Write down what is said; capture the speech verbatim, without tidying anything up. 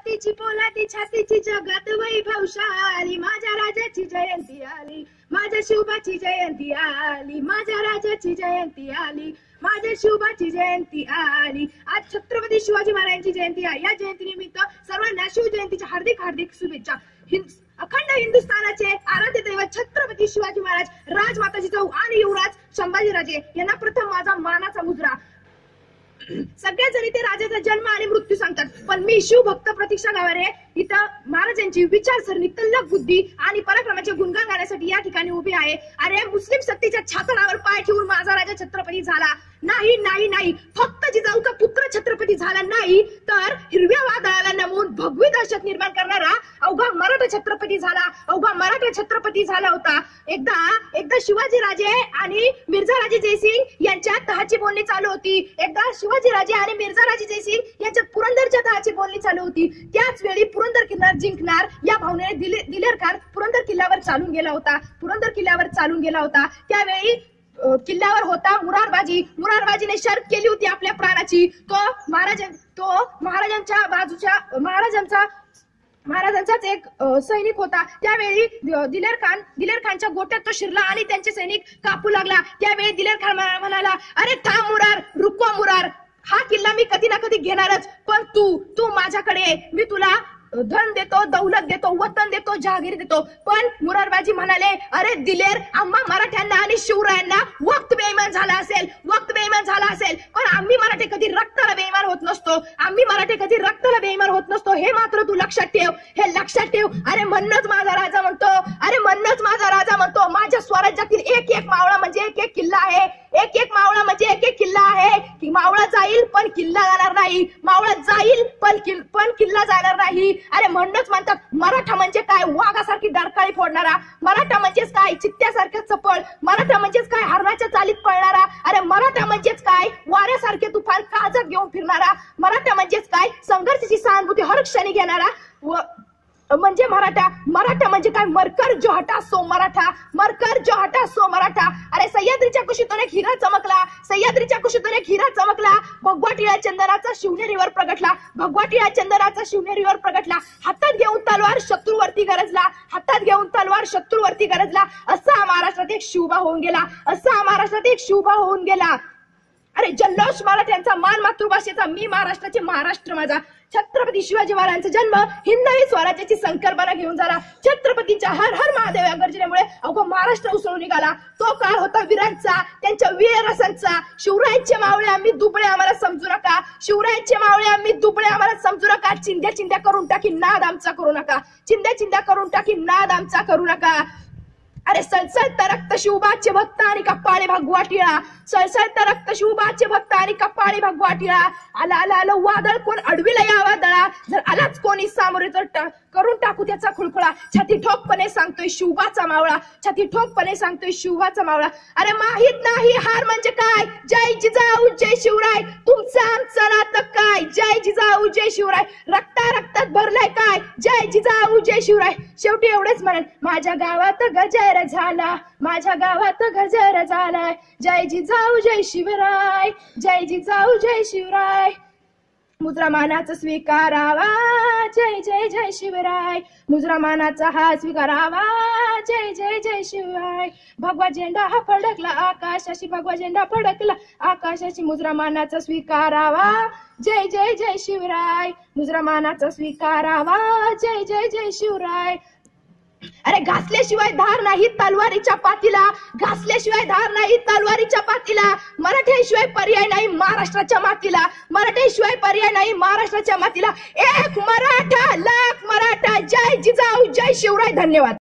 मातीची पोलादी छातीची जगात वैभवशाली माझ्या राजाची जयंती आली, माझ्या शिवबाची जयंती आली, माझ्या राजाची जयंती आली, माझ्या शिवबाची जयंती आली। आज छत्रपती शिवाजी महाराजांची जयंती आहे। या जयंतीनिमित्त सर्वांना शिव जयंतीच्या हार्दिक हार्दिक शुभेच्छा। अखंड हिंदुस्थानाचे आराध्य दैवत छत्रपती शिवाजी महाराज, राजमाता जिजाऊ आणि युवराज संभाजीराजे यांना प्रथम माझा मानाचा मुजरा। सगळ्या जणी ते राजाचा जन्म आणि मृत्यू सांगतात, पण मी शिवभक्त प्रतीक्षा गावारे इथं महाराजांची विचारसरणी, तल्लख बुद्धी आणि पराक्रमाचे गुणगान गाण्यासाठी या ठिकाणी उभी आहे। अरे मुस्लिम सत्तेच्या छातनावर पाय ठेवून माझा राजा छत्रपती झाला नाही नाही नाही, फक्त जिजाऊचा पुत्र छत्रपती झाला नाही, तर हिरव्या वादळाला नमून भगवी दहशत निर्माण करणारा अवघा मराठा छत्रपती झाला, अवघा मराठा छत्रपती झाला होता। एकदा एकदा शिवाजी राजे आणि मिर्झा राजे जयसिंग यांच्यात तहाची बोलणी चालू होती। एकदा शिवाजी राजे आणि मिर्झा राजे जयसिंग यांच्यात पुरंदरच्या तहाची बोलणी चालू होती। त्याच वेळी पुरंदर किल्ला जिंकणार या भावनेने दिले दिलेरकार पुरंदर किल्ल्यावर चालून गेला होता पुरंदर किल्ल्यावर चालून गेला होता त्यावेळी किल्ल्यावर होता मुरारबाजी। मुरारबाजीने शर्त केली होती आपल्या प्राणाची। तो महाराज तो महाराजांच्या बाजूच्या महाराजांचा महाराजांचाच एक सैनिक होता। त्यावेळी दिलेर खान दिलेर खानच्या गोट्यात तो शिरला आणि त्यांचे सैनिक कापू लागला। त्यावेळी दिलेर खान म्हणाला, अरे थांब मुरार, रुको मुरार, हा किल्ला मी कधी ना कधी घेणारच, पण तू तू माझ्याकडे, मी तुला धन देतो, दौलत देतो, वतन देतो, जहागीर देतो। पण मुरारबाजी म्हणाले, अरे दिलेर, आम्हा मराठ्यांना आणि शिवरायांना वक्त बेईमान झाला असेल वक्त बेईमान झाला असेल पण आम्ही मराठे कधी रक्ताला बेईमान होत नसतो आम्ही मराठे कधी रक्ताला बेईमान होत नसतो हे मात्र तू लक्षात ठेव, हे लक्षात ठेव। अरे म्हणूनच माझा राजा म्हणतो अरे म्हणूनच माझा राजा म्हणतो माझ्या स्वराज्यातील एक एक मावळा म्हणजे एक एक किल्ला आहे, एक एक मावळा म्हणजे एक एक किल्ला आहे। की मावळा जाईल पण किल्ला जाणार नाही, मावळा जाईल पण पण किल्ला जाणार नाही। अरे म्हणूनच म्हणतात मराठा म्हणजे काय, वाघासारखी डरकाळी फोडणारा, मराठा म्हणजेच काय, चित्त्यासारखं चपळ, मराठा म्हणजेच काय, हरणाच्या चालीत पळणारा, अरे मराठा म्हणजेच काय, वाऱ्यासारखे तुफान काळजात घेऊन फिरणारा, मराठा म्हणजेच काय, संघर्षाची सहानुभूती हर क्षणी घेणारा व म्हणजे मराठा। मराठा म्हणजे काय, मरकर जो हटा सो मराठा, मरकर जो हटा सो मराठा। अरे सह्याद्रीच्या कुशीतून एक हिरा चमकला, सह्याद्रीच्या कुशीतून एक हिरा चमकला, भगवा टिळा चंदनाचा शिवनेरीवर प्रगटला, भगवा टिळा चंदनाचा शिवनेरीवर प्रगटला, हातात घेऊन तलवार शत्रूवरती गरजला, हातात घेऊन तलवार शत्रूवरती गरजला, असा महाराष्ट्रात एक शिवबा होऊन गेला, असा महाराष्ट्रात एक शिवबा होऊन गेला। अरे जल्लोष मराठ्यांचा, मान मातृभाषेचा, मी महाराष्ट्राचे, महाराष्ट्र माझा। छत्रपती शिवाजी महाराजांचा जन्म हिंदवी स्वराज्याची संकल्पना घेऊन झाला। छत्रपतींच्या हर हर महादेव या गर्जनेमुळे अवघा महाराष्ट्र उसळून निघाला। तो काळ होता वीरांचा, त्यांच्या वीररसांचा। शिवरायांचे मावळे आम्ही दुबळे, आम्हाला समजू नका, शिवरायांचे मावळे आम्ही दुबळे, आम्हाला समजू नका, चिंध्या चिंध्या करून टाकी नाद आमचा करू नका, चिंध्या चिंध्या करून टाकी नाद आमचा करू नका। अरे सळसळत रक्त शिवबाचे भक्त आणि कपाळे भगवा टिळा, सळसळत रक्त शिवबाचे भक्त आणि कपाळे भगवा टिळा, आला आला आलं वादळ, कोण अडविला या वादळा, जर आलाच कोणी सामोरे तर करून टाकू त्याचा खुळखुळा। छाती ठोकपणे सांगतोय शिवबाचा मावळा, छाती ठोकपणे सांगतोय शिवबाचा मावळा। अरे माहित नाही हार म्हणजे काय, जय जिजाऊ जय शिवराय, तुमचं आमचं नातं काय, जय जिजाऊ जय शिवराय, रक्ता रक्तात भरलाय काय, जय जिजाऊ जय शिवराय। शेवटी एवढेच म्हणेन, माझ्या गावात गजर झाला, माझ्या गावात गजर झालाय, जय जिजाऊ जय शिवराय, जय जिजाऊ जय शिवराय। मुद्रा मानाचा स्वीकारावा, जय जय जय शिवराय, मुद्रा मानाचा हा स्वीकारावा, जय जय जय शिवराय। भगवा झेंडा हा फडकला आकाशाशी, भगवा झेंडा फडकला आकाशाशी, मुद्रा मानाचा स्वीकारावा, जय जय जय शिवराय, मुद्रा मानाचा स्वीकारावा, जय जय जय शिवराय। अरे घासल्याशिवाय धार नाही तलवारीच्या पातीला, घासल्याशिवाय धार नाही तलवारीच्या पातीला, मराठ्याशिवाय पर्याय नाही महाराष्ट्राच्या मातीला, मराठ्याशिवाय पर्याय नाही महाराष्ट्राच्या मातीला। एक मराठा लाख मराठा, जय जिजाऊ जय शिवराय। धन्यवाद।